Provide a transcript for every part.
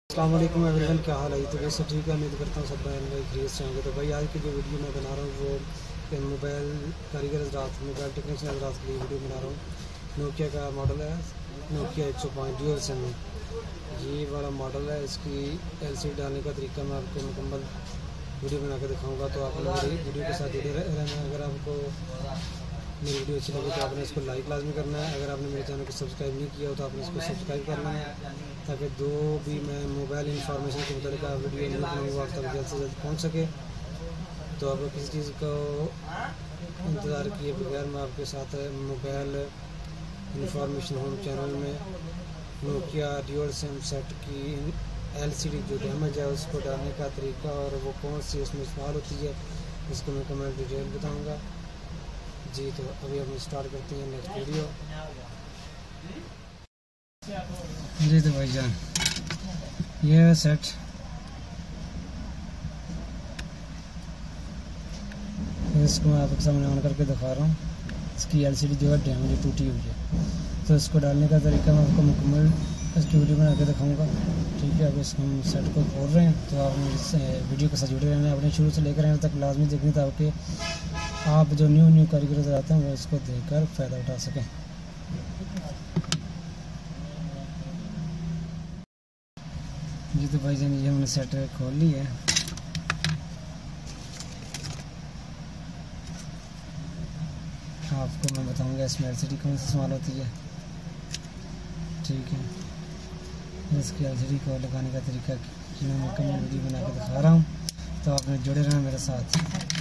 अस्सलाम वालेकुम एवरीवन, क्या हाल है? तो वैसे ठीक है, उम्मीद करता हूँ सब भाई खरीद से होंगे। तो भाई आज की जो वीडियो मैं बना रहा हूँ वो मोबाइल कारीगर हज़रात, मोबाइल टेक्नीशियन हज़रात के लिए वीडियो बना रहा हूँ। नोकिया का मॉडल है, नोकिया 105 ड्यूल सिम है, ये वाला मॉडल है। इसकी LCD डालने का तरीका मैं आपको मुकम्मल वीडियो बना के दिखाऊँगा। तो आप लोग मेरी वीडियो के साथ जुड़े रहना। अगर आपको मेरी वीडियो अच्छी लगी तो आपने इसको लाइक लाजमी करना है। अगर आपने मेरे चैनल को सब्सक्राइब नहीं किया हो तो आपने इसको सब्सक्राइब करना है, ताकि जो भी मैं मोबाइल इंफॉर्मेशन के मुताबिक वीडियो नहीं बनाऊँगा आप तक जल्द से जल्द पहुँच सके। तो आप किसी चीज़ को इंतज़ार किए बगैर मैं आपके साथ मोबाइल इंफॉर्मेशन होम चैनल में नोकिया ड्यूल सिम सेट की LCD जो डैमेज है उसको डालने का तरीका और वो कौन सी उसमें इस्तेमाल होती है इसको मैं कमेंट डिटेल बताऊँगा जी। तो अभी हम स्टार्ट करते हैं नेक्स्ट वीडियो जी। तो भाईजान ये है सेट, इसको मैं आपके सामने ऑन करके दिखा रहा हूँ। इसकी LCD जो है डैमेज टूटी हुई है, तो इसको डालने का तरीका मैं आपको मुकम्मल इसकी वीडियो बना के दिखाऊँगा। ठीक है, अब इसको हम सेट को खोल रहे हैं। तो आप इस वीडियो के साथ जुड़े रहना, अपने शुरू से लेकर एंड तक लाजमी देखने ताकि आप जो न्यू कारीगर आते हैं वो इसको देखकर फ़ायदा उठा सकें। जी तो भाईजान ये हमने सेट खोल ली है। आपको मैं बताऊंगा इसमें LCD कौन सी इस्तेमाल होती है। ठीक है, इसकी LCD को लगाने का तरीका कि मैं मुकम्मल वीडियो बना के दिखा रहा हूँ, तो आपने जुड़े रहना मेरे साथ।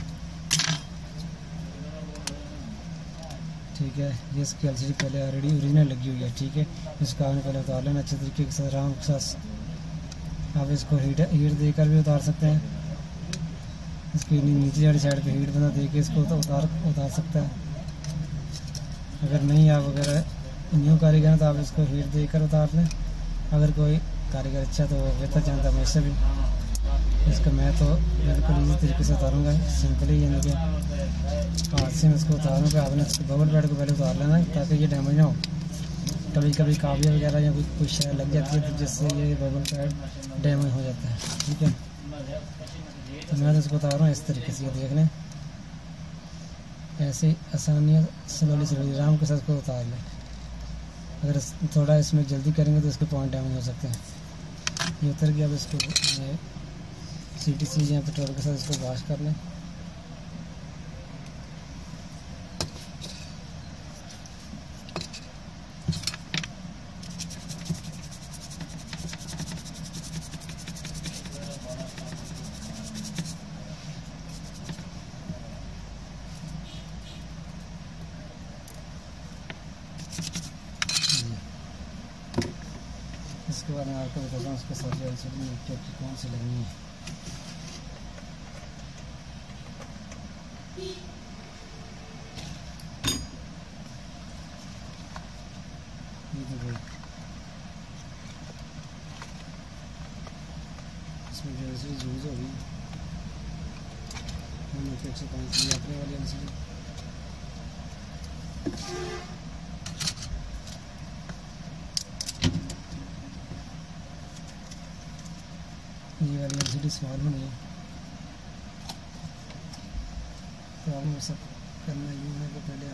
ठीक है, ये इसकी LCD पहले ऑलरेडी ओरिजिनल लगी हुई है। ठीक है, इसको आपने पहले उतार लेना अच्छे तरीके के साथ, आराम के साथ। आप इसको हीट देकर भी उतार सकते हैं। इसकी नीचे वाली साइड पे हीट बंदा दे के इसको उतार सकता है। अगर नहीं आप अगर न्यू कारीगर हैं तो आप इसको हीट देकर उतार लें। अगर कोई कारीगर अच्छा तो वो बेहतर जानता है मुझसे भी। इसको मैं तो बिल्कुल इजी तरीके से उतारूँगा, सिंपल ही, यानी कि हाथ से मैं इसको उतारूँगा। आपने इसको बबल पैड को पहले उतार लेना ताकि ये डैमेज ना हो। कभी कभी काबिया वगैरह या कुछ शय लग जाती है तो जिससे ये बबल पैड डैमेज हो जाता है। ठीक है, तो मैं तो इसको उतार रहा हूँ इस तरीके से, ये देख लें। ऐसे आसानी स्लोली आराम के साथ को उतार लें। अगर थोड़ा इसमें जल्दी करेंगे तो इसके पॉइंट डैमेज हो सकते हैं। ये उतर गया। अब इसको CTC या पेट्रोल के साथ इसको वॉश कर लें। इसके बाद मैं आपको बताता हूँ उसके साथ LCD नोकिया की कौन सी लगनी है। ये देखो, इसमें जो LCD यूज़ होगी वो नोकिया 105 की अपने वाली LCD। ये वाली LCD स्मॉल होनी है। तो आपने सब करना ये है कि पहले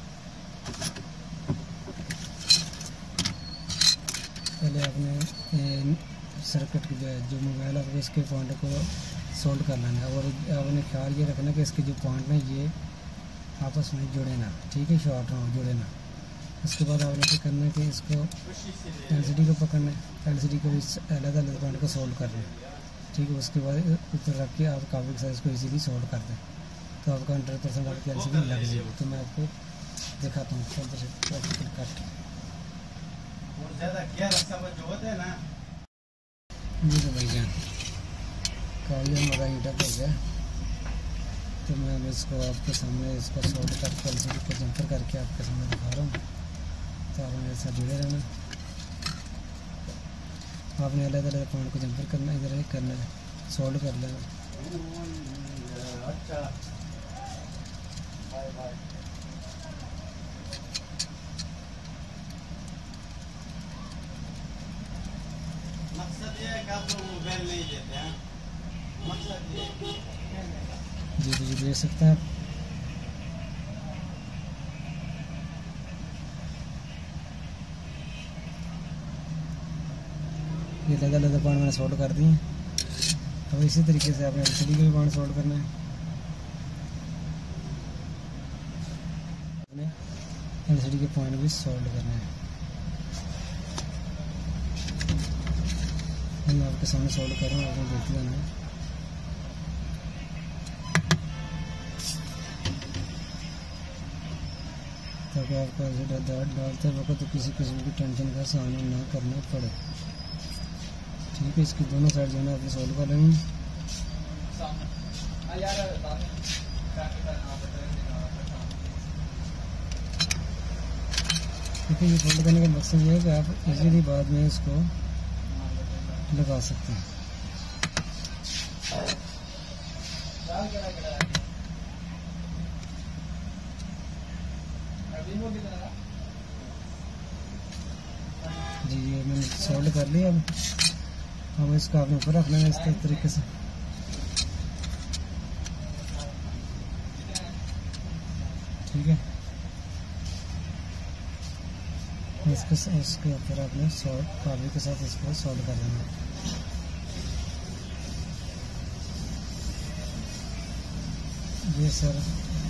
आपने सर्किट की जो मोबाइल है इसके पॉइंट को सोल्ड कर लेना है। और आपने ख्याल ये रखना कि इसके जो पॉइंट हैं ये आपस में जुड़े ना। ठीक है, शॉर्ट ना जुड़े ना। उसके बाद आपने क्या करना है कि इसको LCD को पकड़ना है, LCD को भी अलग पॉइंट को सोल्ड करना है। ठीक है, उसके बाद ऊपर रख के आप काबू के साथ इसको इजीली सोल्ड कर दें तो आपका 100% आपकी LCD लग जाएगी। तो मैं आपको दिखाता हूँ प्रैक्टिकल करके। जी तो भाईजान काफ़ी हमारा हीटअप हो गया। तो मैं अब इसको आपके सामने इसको सोल्ड करके LCD को जंपर करके आपके सामने दिखा रहा हूँ। तो आप मेरे साथ जुड़े रहना। आपने अलग अलग पॉइंट को जंपर करना है, इधर करना है, सोल्ड कर लेना। मकसद जी जी देख सकते हैं आप। ये लगा पॉइंट मैंने सॉल्व कर दिए। अब इसी तरीके से आपने एलसीडी के भी पॉइंट सॉल्व करना है। एलसीडी के पॉइंट भी सॉल्व करना है। मैं आपके सामने सॉल्व कर रहा हूँ, आपने देखते जाना है। ताकि आपको डालते वक्त तो किसी किस्म की टेंशन का सामना ना करना पड़े। ठीक है, इसकी दोनों साइड जो है आपने सॉल्व कर लेंगे। ठीक है, ये फोल्ड करने का मकसद ये है कि आप इजीली बाद में इसको लगा सकते हैं। जी ये मैंने सॉल्व कर लिया। अब इसको आपने ऊपर रखना है इस तरीके से। ठीक है, इसके ऊपर आपने काबी के साथ इसको सॉल्व कर देना है। ये सर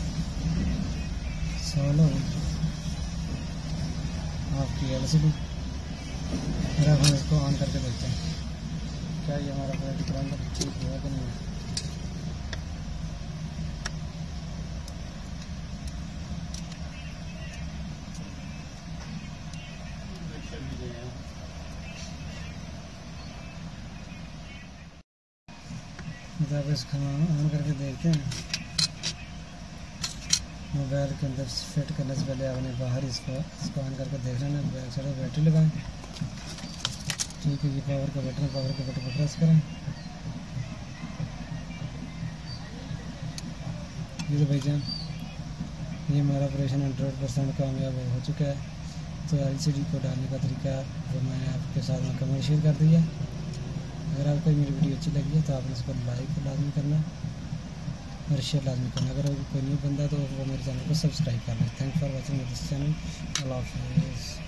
सॉल्व हो आपकी एलसीडी। फिर अब हम इसको ऑन करके देखते हैं क्या ये हमारा प्रोग्राम ठीक हुआ कि नहीं। जब इसको ऑन करके देखते हैं, मोबाइल के अंदर फिट करने से पहले आपने बाहर इसको ऑन करके देख लेना। बैक साइड बैटरी लगाएं। ठीक है, ये पावर का बटन को प्रेस करें। ये तो भाईजान ये हमारा ऑपरेशन 100% कामयाब हो चुका है। तो एलसीडी को डालने का तरीका वो मैंने आपके साथ में कमेंट शेयर कर दिया। अगर आपको मेरी वीडियो अच्छी लगी है तो आपने इसको लाइक लाजमी करना और शेयर लाजमी करना। अगर कोई न्यू बंदा तो वो मेरे चैनल को सब्सक्राइब कर लें। Thank for watching this channel. अल्लाह हाफिज़।